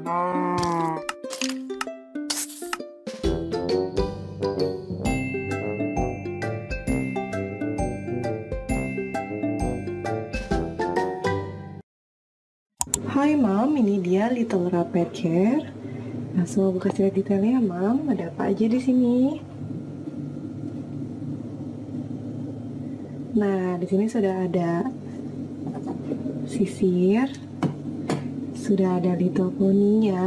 Hai Mam, ini dia Little Rapid Care. Langsung aku kasih lihat detailnya, Mam. Ada apa aja di sini? Nah, di sini sudah ada sisir, sudah ada Little Pony-nya.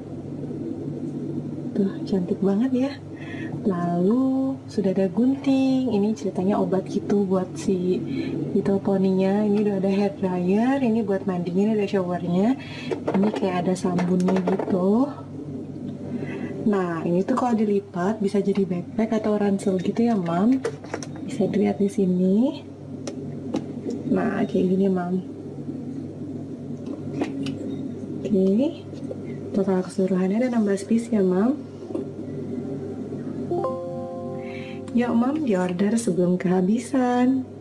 Tuh, cantik banget ya. Lalu sudah ada gunting. Ini ceritanya obat gitu buat si Little Pony-nya. Ini udah ada hair dryer. Ini buat mandinya, ini ada showernya. Ini kayak ada sabunnya gitu. Nah, ini tuh kalau dilipat bisa jadi backpack atau ransel gitu ya, Mam. Bisa dilihat di sini. Nah, kayak gini, Mam. Oke. Total keseluruhannya ada 16 piece ya, Mam. Yuk, Mam, diorder sebelum kehabisan.